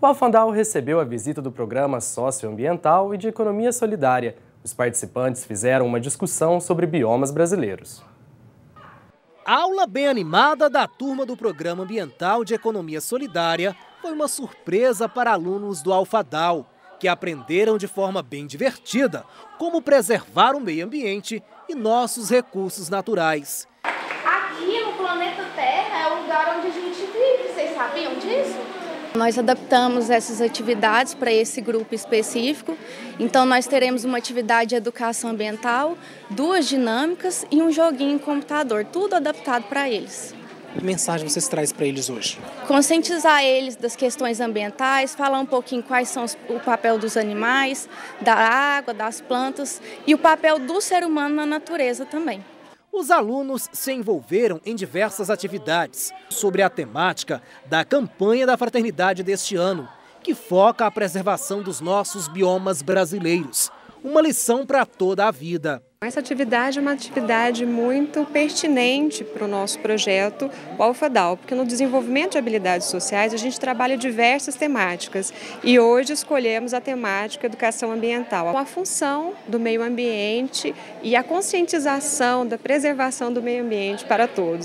O Alfandal recebeu a visita do Programa Socioambiental e de Economia Solidária. Os participantes fizeram uma discussão sobre biomas brasileiros. Aula bem animada da turma do Programa Ambiental de Economia Solidária foi uma surpresa para alunos do Alfandal, que aprenderam de forma bem divertida como preservar o meio ambiente e nossos recursos naturais. Aqui no planeta Terra é o lugar onde a gente vive, vocês sabiam disso? Nós adaptamos essas atividades para esse grupo específico, então nós teremos uma atividade de educação ambiental, 2 dinâmicas e um joguinho em computador, tudo adaptado para eles. Que mensagem vocês trazem para eles hoje? Conscientizar eles das questões ambientais, falar um pouquinho quais são o papel dos animais, da água, das plantas e o papel do ser humano na natureza também. Os alunos se envolveram em diversas atividades sobre a temática da campanha da fraternidade deste ano, que foca a preservação dos nossos biomas brasileiros. Uma lição para toda a vida. Essa atividade é uma atividade muito pertinente para o nosso projeto, o Alfandal, porque no desenvolvimento de habilidades sociais a gente trabalha diversas temáticas e hoje escolhemos a temática educação ambiental. A função do meio ambiente e a conscientização da preservação do meio ambiente para todos.